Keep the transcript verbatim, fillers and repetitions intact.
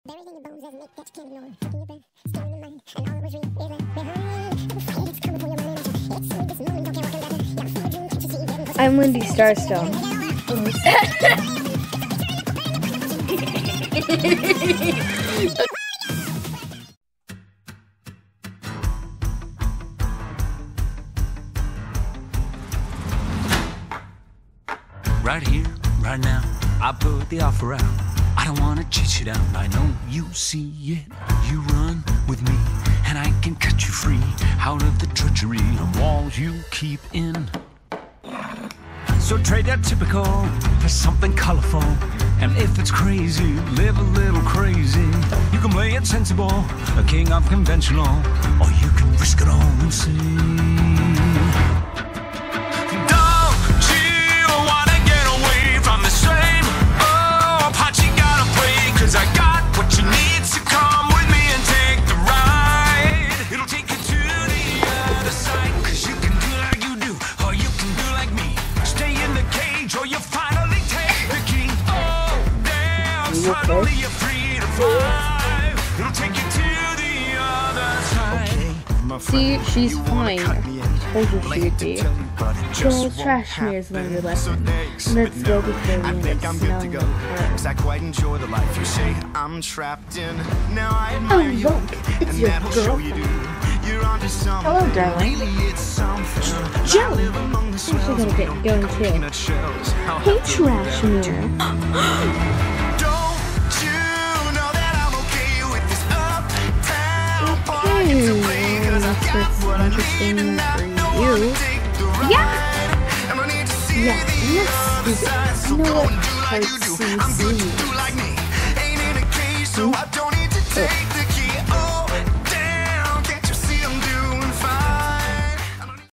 Everything in bones doesn't make that you can't ignore. Taking your breath, still in the mind, and all it was real is like behind. The fight is coming for your mind. It's with this moon, don't care what comes after. Now feel the dream, can't you see? Getting pussy. I'm Lindy Starstone. Right here, right now, I put the offer out. I don't wanna chase you down, I know you see it. You run with me, and I can cut you free out of the treachery of walls you keep in. So trade that typical for something colorful. And if it's crazy, live a little crazy. You can play it sensible, a king of conventional, or you can risk it all and see. I got what you need, so come with me and take the ride. It'll take you to the other side. Cause you can do like you do, or you can do like me. Stay in the cage, or you finally take the key. Oh, damn, suddenly you're free to fly. It'll take you to the other side. See, she's fine. I told you she would be. Joel trash mirrors learned your lesson. Let's go before we end up smelling like her. I quite enjoy the life you say I'm trapped in. Now I admire you, look, it's and your that'll show you do. You're onto something. Hello, darling. Really, it's something. Joe, I'm actually gonna get going too. Hey, trash mirror. Don't you know that I'm okay with this uptown party? Okay, It's okay, 'cause I got what I need, and I know I'll take the ride. Yeah. And I need to see Yeah, the yes, other side. So you know go what? and do like you do. I'm good, you do like me. Ain't in a cage, so I